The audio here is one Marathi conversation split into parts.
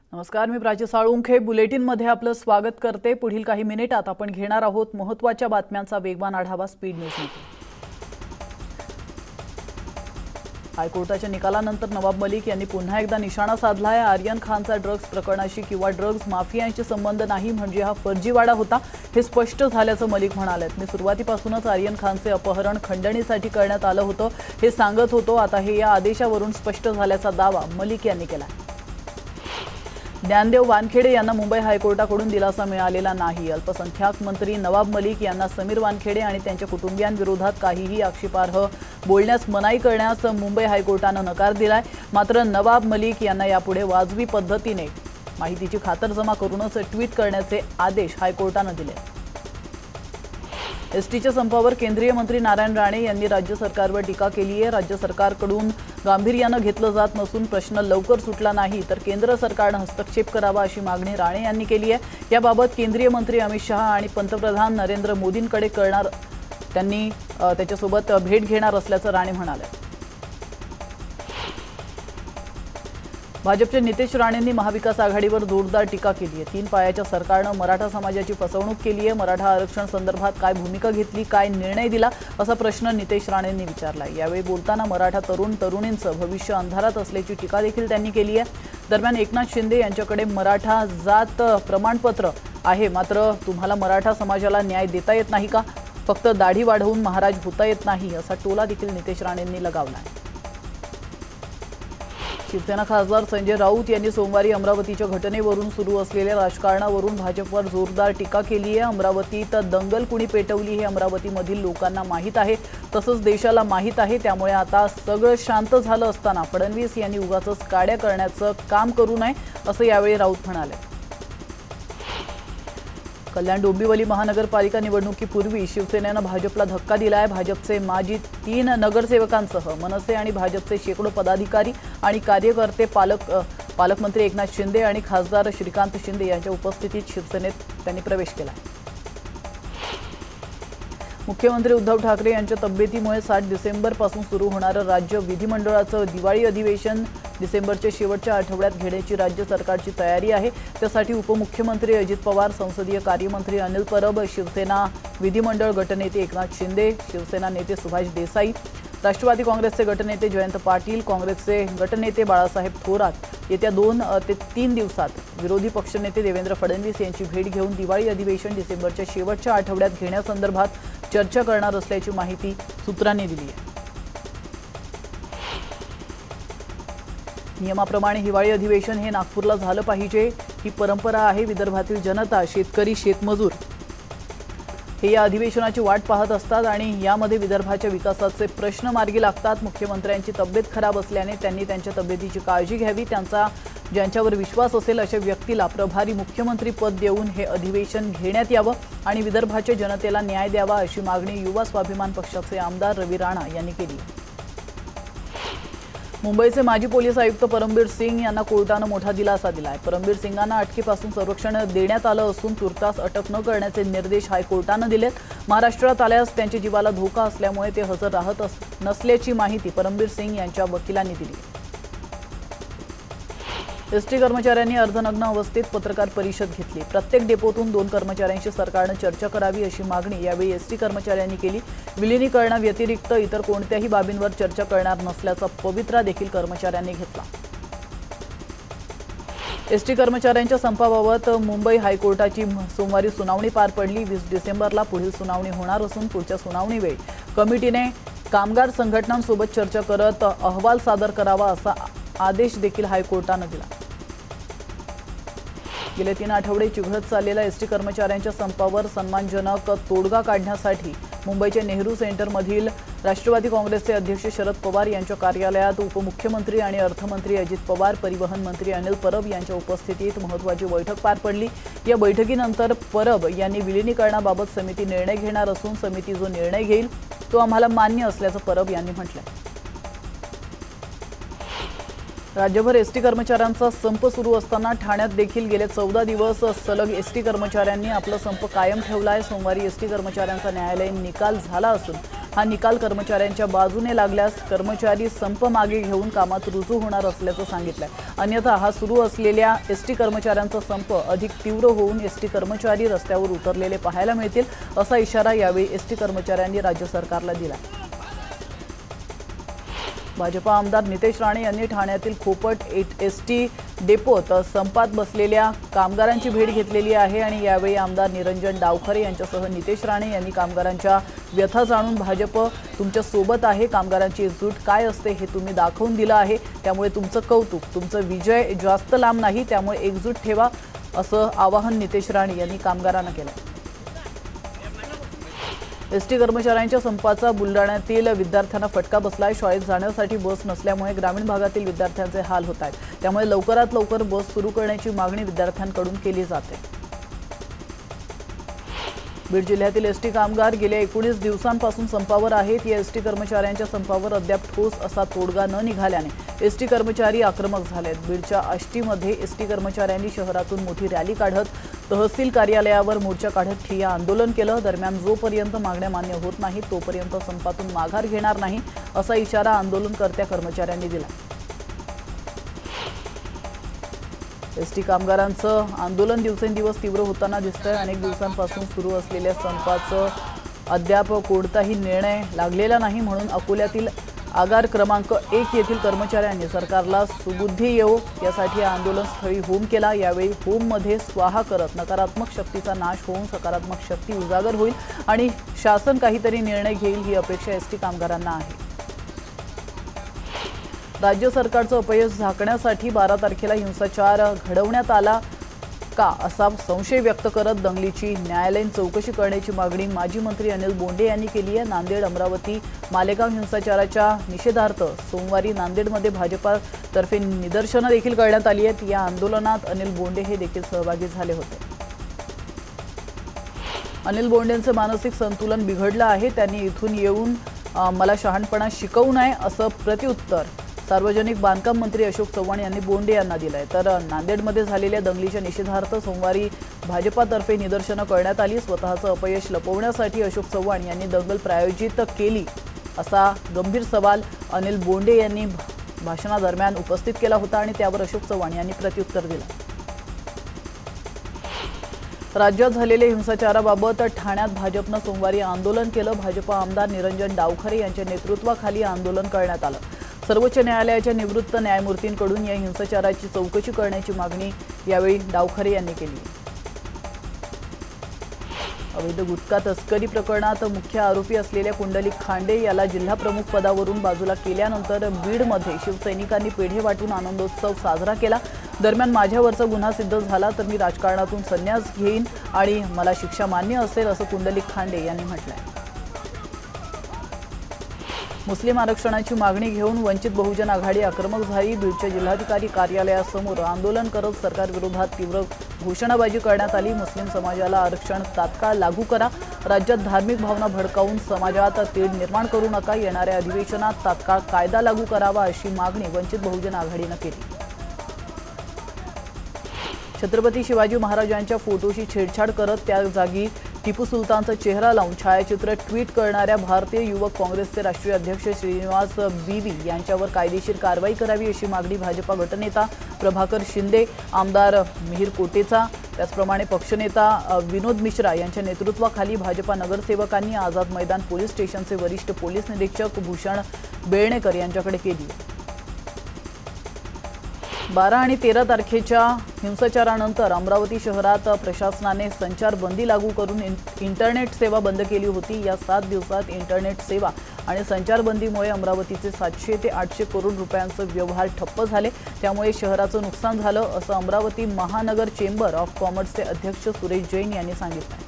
नमस्कार, मी प्राची साळुंखे बुलेटिनमध्ये आपलं स्वागत करते। पुढील काही मिनिटात आपण घेणार आहोत महत्त्वाच्या बातम्यांचा वेगवान आढावा स्पीड न्यूजमध्ये। हायकोर्टाच्या निकालानंतर नवाब मलिक यांनी पुन्हा एकदा निशाणा साधलाय। आर्यन खानचा ड्रग्ज प्रकरणाशी किंवा ड्रग्ज माफियांशी संबंध नाही, म्हणजे हा फर्जीवाडा होता हे स्पष्ट झाल्याचं मलिक म्हणालेत। मी सुरुवातीपासूनच आर्यन खानचे अपहरण खंडणीसाठी करण्यात आलं होतं हे सांगत होतो। आता हे या आदेशावरून स्पष्ट झाल्याचा दावा मलिक यांनी केला। ज्ञानदेव वानखेडे यांना मुंबई हायकोर्टाकडून दिलासा मिळालेला नाही। अल्पसंख्याक मंत्री नवाब मलिक यांना समीर वानखेडे आणि त्यांच्या कुटुंबियांविरोधात काहीही आक्षेपार्ह बोलण्यास मनाई करण्यास मुंबई हायकोर्टाने नकार दिलाय। मात्र नवाब मलिक यांना यापुढे वाजवी पद्धतीने माहितीची खातरजमा करूनच ट्विट करण्याचे आदेश हायकोर्टाने दिले। एसटीच्या संपावर केंद्रीय मंत्री नारायण राणे यांनी राज्य सरकारवर टीका केली आहे। राज्य सरकारकडून गांभीर्याने घेतलं जात नसून प्रश्न लवकर सुटला नाही तर केंद्र सरकारने हस्तक्षेप करावा अशी मागणी राणे यांनी केली आहे। याबाबत केंद्रीय मंत्री अमित शहा आणि पंतप्रधान नरेंद्र मोदींकडे करणार त्यांनी त्याच्यासोबत भेट घेणार असल्याचं राणे म्हणाले। भाजपचे नितेश राणेंनी महाविकास आघाडीवर जोरदार टीका केली आहे। 3 पायाच्या सरकारने मराठा समाजाची फसवणूक केली आहे। मराठा आरक्षण संदर्भात काय भूमिका घेतली, काय निर्णय दिला असा प्रश्न नितेश राणेंनी विचारला। यावेळी बोलताना मराठा तरुणांचं भविष्य अंधारात असल्याची टीका देखील त्यांनी केली आहे। दरम्यान एकनाथ शिंदे यांच्याकडे मराठा जात प्रमाणपत्र आहे, मात्र तुम्हाला मराठा समाजाला न्याय देता येत नाही का? फक्त दाढी वाढवून महाराज होता येत नाही असा टोला देखील नितेश राणेंनी लगावला आहे। शिवसेना खासदार संजय राऊत यांनी सोमवारी अमरावतीच्या घटनेवरून सुरू असलेल्या राजकारणावरून भाजपवर जोरदार टीका केली आहे। अमरावतीत दंगल कुणी पेटवली हे अमरावतीमधील लोकांना माहीत आहे, तसंच देशाला माहीत आहे। त्यामुळे आता सगळं शांत झालं असताना फडणवीस यांनी उगाचच काड्या करण्याचं काम करू नये असं यावेळी राऊत म्हणाले। कल्याण डोंबिवली महानगरपालिका निवडणुकीपूर्वी शिवसेनेने भाजपला धक्का दिलाय। भाजपचे माजी 3 नगरसेवकांसह मनसे आणि भाजपचे शेकडो पदाधिकारी आणि कार्यकर्ते पालकमंत्री एकनाथ शिंदे आणि खासदार श्रीकांत शिंदे यांच्या उपस्थितीत शिवसेनेत त्यांनी प्रवेश केला। मुख्यमंत्री उद्धव ठाकरे यांच्या तब्येतीमुळे 7 डिसेंबरपासून सुरू होणारं राज्य विधिमंडळाचं दिवाळी अधिवेशन डिसेंबरच्या शेवटच्या आठवड्यात घेण्याची राज्य सरकारची तयारी आहे। त्यासाठी उपमुख्यमंत्री अजित पवार, संसदीय कार्यमंत्री अनिल परब, शिवसेना विधिमंडळ गटनेते एकनाथ शिंदे, शिवसेना नेते सुभाष देसाई, राष्ट्रवादी काँग्रेसचे गटनेते जयंत पाटील, काँग्रेसचे गटनेते बाळासाहेब थोरात येत्या 2 ते 3 दिवसात विरोधी पक्षनेते देवेंद्र फडणवीस यांची भेट घेऊन दिवाळी अधिवेशन डिसेंबरच्या शेवटच्या आठवड्यात घेण्यासंदर्भात चर्चा करणार असल्याची माहिती सूत्रांनी दिली आहे। नियमाप्रमाणे हिवाळी अधिवेशन हे नागपूरला झालं पाहिजे ही परंपरा आहे। विदर्भातील जनता, शेतकरी, शेतमजूर हे या अधिवेशनाची वाट पाहत असतात आणि यामध्ये विदर्भाच्या विकासाचे प्रश्न मार्गी लागतात। मुख्यमंत्र्यांची तब्येत खराब असल्याने त्यांनी त्यांच्या तब्येतीची काळजी घ्यावी। ज्यांच्यावर विश्वास असेल अशा व्यक्तीला प्रभारी मुख्यमंत्री पद देऊन हे अधिवेशन घेण्यात यावं आणि विदर्भाच्या जनतेला न्याय द्यावा अशी मागणी युवा स्वाभिमान पक्षाचे आमदार रवी राणा यांनी केली। मुंबईचे माजी पोलीस आयुक्त परमबीर सिंग यांना कोर्टाने मोठा दिलासा दिलाय। परमबीर सिंगांना अटकेपासून संरक्षण देण्यात आलं असून तुर्तास अटक न करण्याचे निर्देश हायकोर्टाने दिलेत। महाराष्ट्रात आल्यास त्यांच्या जीवाला धोका असल्यामुळे ते हजर राहत नसल्याची माहिती परमबीर सिंग यांच्या वकिलांनी दिली। एसटी कर्मचाऱ्यांनी अर्धनग्न अवस्थेत पत्रकार परिषद घेतली। प्रत्येक डेपोतून 2 कर्मचाऱ्यांशी सरकारने चर्चा करावी अशी मागणी यावेळी एसटी कर्मचाऱ्यांनी केली। विलिनीकरणाव्यतिरिक्त इतर कोणत्याही बाबींवर चर्चा करणार नसल्याचा पवित्रा देखील कर्मचाऱ्यांनी घेतला। एसटी कर्मचाऱ्यांच्या संपाबाबत मुंबई हायकोर्टाची सोमवारी सुनावणी पार पडली। 20 डिसेंबरला पुढील सुनावणी होणार असून पुढच्या सुनावणीवेळी कमिटीने कामगार संघटनांसोबत चर्चा करत अहवाल सादर करावा असा आदेश देखील हायकोर्टाने दिला। गेले 3 आठवडे चिघळत चाललेल्या एसटी कर्मचाऱ्यांच्या संपावर सन्मानजनक तोडगा काढण्यासाठी मुंबईच्या नेहरू सेंटरमधील राष्ट्रवादी काँग्रेसचे अध्यक्ष शरद पवार यांच्या कार्यालयात उपमुख्यमंत्री आणि अर्थमंत्री अजित पवार, परिवहन मंत्री अनिल परब यांच्या उपस्थितीत महत्त्वाची बैठक पार पडली। या बैठकीनंतर परब यांनी विलिनीकरणाबाबत समिती निर्णय घेणार असून समिती जो निर्णय घेईल तो आम्हाला मान्य असल्याचं परब यांनी म्हटलं। राज्यभर एसटी कर्मचाऱ्यांचा संप सुरू असताना ठाण्यात देखील गेले 14 दिवस सलग एसटी कर्मचाऱ्यांनी आपला संप कायम ठेवलाय। सोमवारी एसटी कर्मचाऱ्यांचा न्यायालयीन निकाल झाला असून हा निकाल कर्मचाऱ्यांच्या बाजूने लागल्यास कर्मचारी संप मागे घेऊन कामात रुजू होणार असल्याचं सांगितलंय। अन्यथा हा सुरू असलेल्या एसटी कर्मचाऱ्यांचा संप अधिक तीव्र होऊन एसटी कर्मचारी रस्त्यावर उतरलेले पाहायला मिळतील असा इशारा यावेळी एसटी कर्मचाऱ्यांनी राज्य सरकारला दिला। भाजपा आमदार नितेश राणे यांनी ठाण्यातील खोपट एसटी डेपोत संपात बसलेल्या कामगारांची भेट घेतलेली आहे आणि यावेळी आमदार निरंजन डावखरे यांच्यासह नितेश राणे यांनी कामगारांच्या व्यथा जाणून भाजप तुमच्या सोबत आहे, कामगारांची एकजूट काय असते हे तुम्ही दाखवून दिलं आहे, त्यामुळे तुमचं कौतुक, तुमचं विजय जास्त लांब नाही, त्यामुळे एकजूट ठेवा असं आवाहन नितेश राणे यांनी कामगारांना केलं। एसटी कर्मचाऱ्यांच्या संपाचा बुलढाण्यातील विद्यार्थ्यांना फटका बसलाय। शाळेत जाण्यासाठी बस नसल्यामुळे ग्रामीण भागातील विद्यार्थ्यांचे हाल होत आहेत, त्यामुळे लवकरात लवकर बस सुरू करण्याची मागणी विद्यार्थ्यांकडून केली जाते। बीड जिल्ह्यातील एसटी कामगार गेल्या 19 दिवसांपासून संपावर आहेत। या एसटी कर्मचाऱ्यांच्या संपावर अद्याप ठोस असा तोडगा न निघाल्याने एसटी कर्मचारी आक्रमक झालेत। बीडच्या आष्टीमध्ये एसटी कर्मचाऱ्यांनी शहरातून मोठी रॅली काढत तहसील कार्यालयावर मोर्चा काढत ठिय्या आंदोलन केलं। दरम्यान जोपर्यंत मागण्या मान्य होत नाहीत तोपर्यंत संपातून माघार घेणार नाही असा इशारा आंदोलनकर्त्या कर्मचाऱ्यांनी दिला। एसटी कामगारांचं आंदोलन दिवसेंदिवस तीव्र होताना दिसतंय। अनेक दिवसांपासून सुरू असलेल्या संपाचं अद्याप कोणताही निर्णय लागलेला नाही, म्हणून अकोल्यातील आगार क्रमांक 1 येथील कर्मचाऱ्यांनी सरकारला सुबुद्धी येवो यासाठी आंदोलनस्थळी होम केला। यावेळी होममध्ये स्वाहा करत नकारात्मक शक्तीचा नाश होऊन सकारात्मक शक्ती उजागर होईल आणि शासन काहीतरी निर्णय घेईल ही अपेक्षा एसटी कामगारांना आहे। राज्य सरकारचं अपयश झाकण्यासाठी 12 तारखेला हिंसाचार घडवण्यात आला का असा संशय व्यक्त करत दंगलीची न्यायालयीन चौकशी करण्याची मागणी माजी मंत्री अनिल बोंडे यांनी केली आहे। नांदेड अमरावती मालेगाव हिंसाचाराच्या निषेधार्थ सोमवारी नांदेडमध्ये भाजपातर्फे निदर्शनं देखील करण्यात आली आहेत। या आंदोलनात अनिल बोंडे हे देखील सहभागी झाले होते। अनिल बोंडेंचे मानसिक संतुलन बिघडलं आहे, त्यांनी इथून येऊन मला शहाणपणा शिकवू नये असं प्रत्युत्तर सार्वजनिक बांधकाम मंत्री अशोक चव्हाण यांनी बोंडे यांना दिलंय। तर नांदेडमध्ये झालेल्या दंगलीच्या निषेधार्थ सोमवारी भाजपातर्फे निदर्शनं करण्यात आली। स्वतःचं अपयश लपवण्यासाठी अशोक चव्हाण यांनी दंगल प्रायोजित केली असा गंभीर सवाल अनिल बोंडे यांनी भाषणादरम्यान उपस्थित केला होता आणि त्यावर अशोक चव्हाण यांनी प्रत्युत्तर दिलं। राज्यात झालेल्या हिंसाचाराबाबत ठाण्यात भाजपनं सोमवारी आंदोलन केलं। भाजपा आमदार निरंजन डावखरे यांच्या नेतृत्वाखाली आंदोलन करण्यात आलं। सर्वोच्च न्यायालयाच्या निवृत्त न्यायमूर्तींकडून या हिंसाचाराची चौकशी करण्याची मागणी यावेळी डावखरे यांनी केली। अवैध गुटखा तस्करी प्रकरणात मुख्य आरोपी असलेल्या कुंडलिक खांडे याला जिल्हा प्रमुख पदावरून बाजूला केल्यानंतर बीडमध्ये शिवसैनिकांनी पेढे वाटून आनंदोत्सव साजरा केला। दरम्यान माझ्यावरचा गुन्हा सिद्ध झाला तर मी राजकारणातून संन्यास घेईन आणि मला शिक्षा मान्य असेल असं कुंडलिक खांडे यांनी म्हटलंय। मुस्लिम आरक्षणाची मागणी घेऊन वंचित बहुजन आघाडी आक्रमक झाली। बीडच्या जिल्हाधिकारी कार्यालयासमोर आंदोलन करत सरकारविरोधात तीव्र घोषणाबाजी करण्यात आली। मुस्लिम समाजाला आरक्षण तात्काळ लागू करा, राज्यात धार्मिक भावना भडकावून समाजात तेढ निर्माण करू नका, येणाऱ्या अधिवेशनात तात्काळ कायदा लागू करावा अशी मागणी वंचित बहुजन आघाडीने केली। छत्रपती शिवाजी महाराजांच्या फोटोशी छेडछाड करत त्या जागी टिपू सुलतानचा चेहरा लावून छायाचित्र ट्विट करणाऱ्या भारतीय युवक काँग्रेसचे राष्ट्रीय अध्यक्ष श्रीनिवास बीवी यांच्यावर कायदेशीर कारवाई करावी अशी मागणी भाजपा गटनेता प्रभाकर शिंदे, आमदार मिहिर कोटेचा, त्याचप्रमाणे पक्षनेता विनोद मिश्रा यांच्या नेतृत्वाखाली भाजपा नगरसेवकांनी आझाद मैदान पोलीस स्टेशनचे वरिष्ठ पोलीस निरीक्षक भूषण बेळणेकर यांच्याकडे केली। 12 आणि 13 तारखेच्या हिंसाचारानंतर अमरावती शहरात प्रशासनाने संचारबंदी लागू करून इंटरनेट सेवा बंद केली होती। या 7 दिवसात इंटरनेट सेवा आणि संचारबंदीमुळे अमरावतीचे 700 ते 800 करोड रुपयांचे व्यवहार ठप्प झाले, त्यामुळे शहराचं नुकसान झालं असं अमरावती महानगर चेंबर ऑफ कॉमर्सचे अध्यक्ष सुरेश जैन यांनी सांगितलं।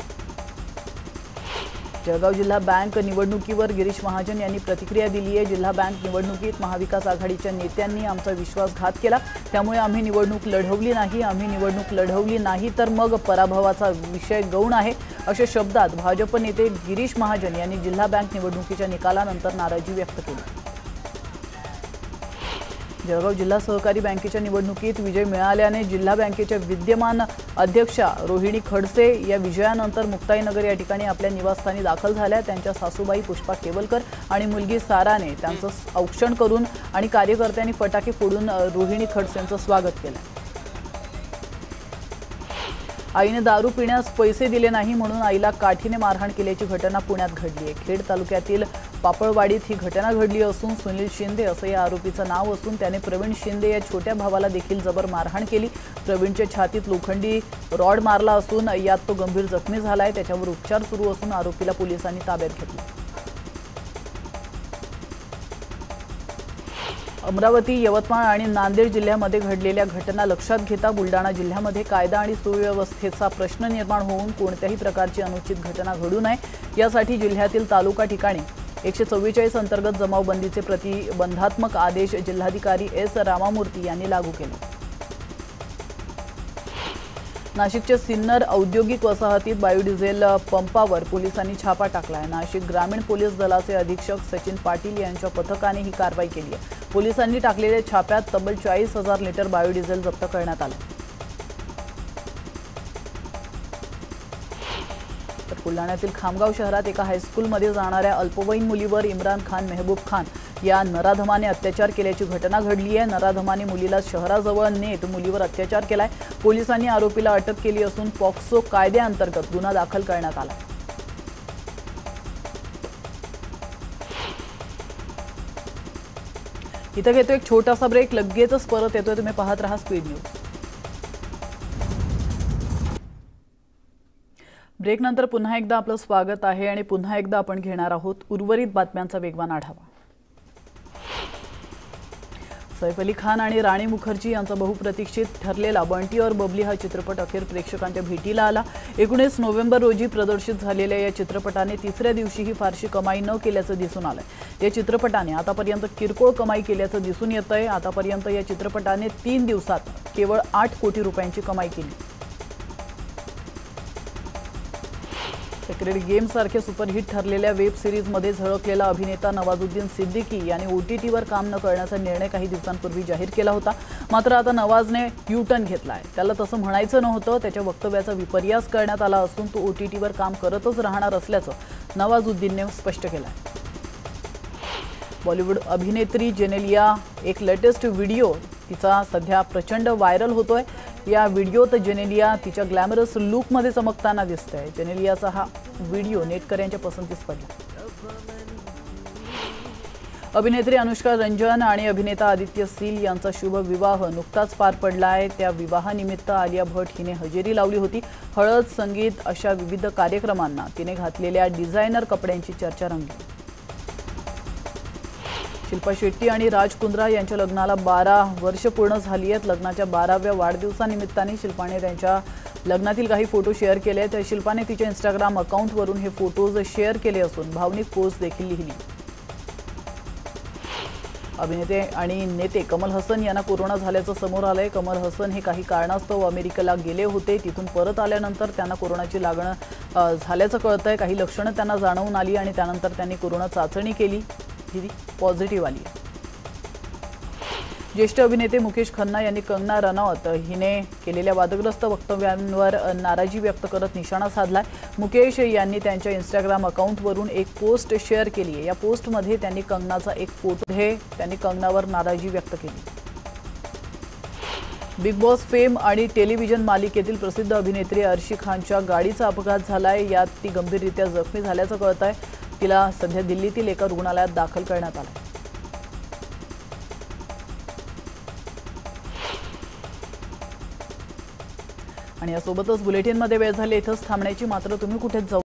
जळगाव जिल्हा बँक निवडणुकीवर गिरीश महाजन यांनी प्रतिक्रिया दिली आहे। जिल्हा बँक निवडणुकीत महाविकास आघाडीच्या नेत्यांनी आमचा विश्वासघात केला, त्यामुळे आम्ही निवडणूक लढवली नाही तर मग पराभवाचा विषय गौण आहे अशा शब्दात भाजप नेते गिरीश महाजन यांनी जिल्हा बँक निवडणुकीच्या निकालानंतर नाराजी व्यक्त केली। जळगाव जिल्हा सहकारी बँकेच्या निवडणुकीत विजय मिळाल्याने जिल्हा बँकेच्या विद्यमान अध्यक्षा रोहिणी खडसे या विजयानंतर मुक्ताईनगर या ठिकाणी आपल्या निवासस्थानी दाखल झाल्या। त्यांच्या सासूबाई पुष्पा केवलकर आणि मुलगी साराने त्यांचं औक्षण करून आणि कार्यकर्त्यांनी फटाके फोडून रोहिणी खडसेंचं स्वागत केलं। आईने दारू पिण्यास पैसे दिले नाही म्हणून आईला काठीने मारहाण केल्याची घटना पुण्यात घडली आहे। खेड तालुक्यातील पापळवाडीत ही घटना घडली असून सुनील शिंदे असं या आरोपीचं नाव असून त्याने प्रवीण शिंदे या छोट्या भावाला देखील जबर मारहाण केली। प्रवीणच्या छातीत लोखंडी रॉड मारला असून यात तो गंभीर जखमी झालाय। त्याच्यावर उपचार सुरू असून आरोपीला पोलिसांनी ताब्यात घेतलं। अमरावती, यवतमाळ आणि नांदेड जिल्ह्यामध्ये घडलेल्या घटना लक्षात घेता बुलडाणा जिल्ह्यामध्ये कायदा आणि सुव्यवस्थेचा प्रश्न निर्माण होऊन कोणत्याही प्रकारची अनुचित घटना घडू नये यासाठी जिल्ह्यातील तालुका ठिकाणी 144 अंतर्गत जमावबंदीचे प्रतिबंधात्मक आदेश जिल्हाधिकारी एस रामामूर्ती यांनी लागू केले। नाशिकच्या सिन्नर औद्योगिक वसाहतीत बायोडिझेल पंपावर पोलिसांनी छापा टाकलाय। नाशिक ग्रामीण पोलीस दलाचे अधीक्षक सचिन पाटील यांच्या पथकाने ही कारवाई केली आहे। पोलिसांनी टाकलेल्या छाप्यात तब्बल 40,000 लिटर बायोडिझेल जप्त करण्यात आले। तर बुलढाण्यातील खामगाव शहरात एका हायस्कूलमध्ये जाणाऱ्या अल्पवयीन मुलीवर इम्रान खान मेहबूब खान या नराधमाने अत्याचार केल्याची घटना घडली आहे। नराधमाने मुलीला शहराजवळ नेत मुलीवर अत्याचार केलाय। पोलिसांनी आरोपीला अटक केली असून पॉक्सो कायद्याअंतर्गत गुन्हा दाखल करण्यात आला। इथं घेतो एक छोटासा ब्रेक, लगेचच परत येतोय। तुम्ही पाहत रहा स्पीड न्यूज। ब्रेक नंतर पुन्हा एकदा आपलं स्वागत आहे आणि पुन्हा एकदा आपण घेणार आहोत उर्वरित बातम्यांचा वेगवान आढावा। सैफ अली खान आणि राणी मुखर्जी यांचा बहुप्रतीक्षित ठरलेला बंटी और बबली हा चित्रपट अखेर प्रेक्षकांच्या भेटीला आला। 19 नोव्हेंबर रोजी प्रदर्शित झालेल्या या चित्रपटाने तिसऱ्या दिवशीही फारशी कमाई न केल्याचं दिसून आलंय। या चित्रपटाने आतापर्यंत किरकोळ कमाई केल्याचं दिसून येतंय। आतापर्यंत या चित्रपटाने 3 दिवसात केवळ 8 कोटी रुपयांची कमाई केली। सेक्रेड गेम सारख्या सुपरहिट ठरलेल्या वेब सिरीजमध्ये झळकलेला अभिनेता नवाजुद्दीन सिद्दीकी याने OTTवर काम न करण्याचा निर्णय काही दिवसांपूर्वी जाहीर केला होता। मात्र आता नवाजने यू-टर्न घेतलाय। त्याला तसं म्हणायचं नव्हतं, त्याच्या वक्तव्याचा विपर्यास करण्यात आला असून तो OTTवर काम करतच राहणार असल्याचं नवाजुद्दीनने स्पष्ट केलंय। बॉलिवूड अभिनेत्री जेनेलिया एक लेटेस्ट व्हिडिओ तिचा सध्या प्रचंड व्हायरल होतोय। या व्हिडिओत जेनेलिया तिच्या ग्लॅमरस लुकमध्ये चमकताना दिसते। जेनेलियाचा हा व्हिडिओ नेटकऱ्यांच्या पसंतीस पडला। अभिनेत्री अनुष्का रंजन आणि अभिनेता आदित्य सील यांचा शुभ विवाह नुकताच पार पडला आहे। त्या विवाहानिमित्त आलिया भट हिने हजेरी लावली होती। हळद, संगीत अशा विविध कार्यक्रमांना तिने घातलेल्या डिझायनर कपड्यांची चर्चा रंगली। शिल्पा शेट्टी आणि राज कुंद्रा यांच्या लग्नाला 12 वर्ष पूर्ण झाली आहेत। लग्नाच्या 12व्या वाढदिवसानिमित्ताने शिल्पाने त्यांच्या लग्नातील काही फोटो शेअर केले आहेत। शिल्पाने तिच्या इंस्टाग्राम अकाउंटवरून हे फोटोज शेअर केले असून भावनिक पोस्ट देखील लिहिली। अभिनेते आणि नेते कमल हसन यांना कोरोना झाल्याचं समोर आलंय। कमल हसन हे काही कारणास्तव अमेरिकेला गेले होते। तिथून परत आल्यानंतर त्यांना कोरोनाची लागण झाल्याचं कळतंय। काही लक्षणं त्यांना जाणवून आली आणि त्यानंतर त्यांनी कोरोना चाचणी केली, ही पॉझिटिव्ह आली। ज्येष्ठ अभिनेते मुकेश खन्ना यांनी कंगना रनौत हिने केलेल्या वादग्रस्त वक्तव्यांवर नाराजी व्यक्त करत निशाणा साधलाय। मुकेश यांनी त्यांच्या इंस्टाग्राम अकाउंटवरून एक पोस्ट शेअर केली आहे। या पोस्टमध्ये त्यांनी कंगनाचा एक फोटो त्यांनी कंगनावर नाराजी व्यक्त केली। बिग बॉस फेम आणि टेलिव्हिजन मालिकेतील प्रसिद्ध अभिनेत्री अर्शी खानच्या गाडीचा अपघात झालाय। यात ती गंभीररित्या जखमी झाल्याचं कळतंय। तिला सध्या दिल्लीतील एका रुग्णालयात दाखल करण्यात आलं। आणि यासोबतच बुलेटिनमध्ये वेळ झाली इथंच थांबण्याची, मात्र तुम्ही कुठेच जाऊ